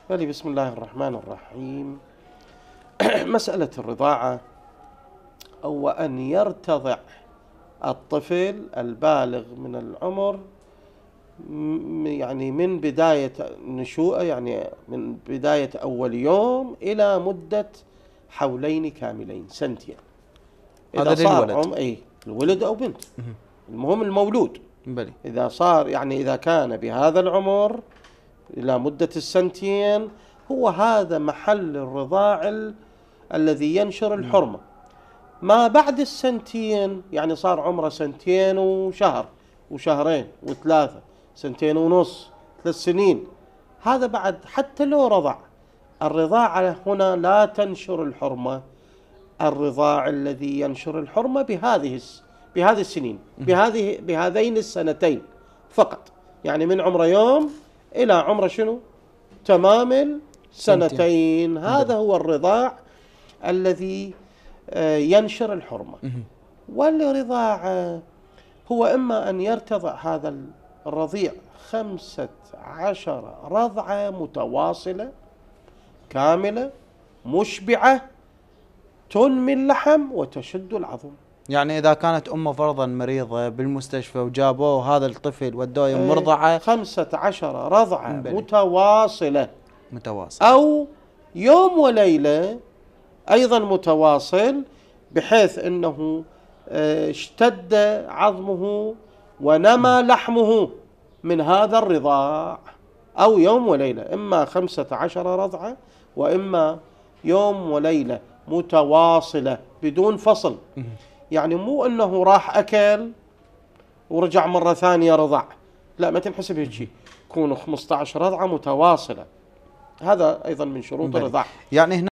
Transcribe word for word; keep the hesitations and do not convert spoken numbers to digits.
بلي بسم الله الرحمن الرحيم. مسألة الرضاعة أو أن يرتضع الطفل البالغ من العمر يعني من بداية نشوءه، يعني من بداية أول يوم إلى مدة حولين كاملين، سنتين. هذا للولد، أي الولد أو بنت، المهم المولود. بلي. إذا صار يعني إذا كان بهذا العمر إلى مدة السنتين، هو هذا محل الرضاع ال... الذي ينشر الحرمة. ما بعد السنتين يعني صار عمره سنتين وشهر وشهرين وثلاثة، سنتين ونص، ثلاث سنين، هذا بعد حتى لو رضع، الرضاعة هنا لا تنشر الحرمة. الرضاع الذي ينشر الحرمة بهذه بهذه السنين، بهذه بهذين السنتين فقط، يعني من عمره يوم إلى عمره شنو؟ تمام السنتين. هذا هو الرضاع الذي ينشر الحرمة. والرضاعة هو إما أن يرتضع هذا الرضيع خمسة عشر رضعة متواصلة كاملة مشبعة تنمي اللحم وتشد العظم. يعني إذا كانت أمه فرضا مريضة بالمستشفى وجابوه هذا الطفل ودوه يوم مرضعة، خمسة عشر رضعة متواصلة متواصل أو يوم وليلة أيضا متواصل، بحيث أنه اشتد عظمه ونمى لحمه من هذا الرضاع، أو يوم وليلة، إما خمسة عشر رضعة وإما يوم وليلة متواصلة بدون فصل. يعني مو أنه راح أكل ورجع مرة ثانية رضع، لا، ما تنحسب هيك، يكونوا خمسة عشر رضعة متواصلة. هذا أيضا من شروط الرضاع. يعني هنا